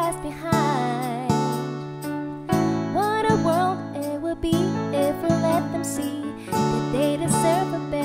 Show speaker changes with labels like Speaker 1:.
Speaker 1: left behind. What a world it would be if we let them see that they deserve a better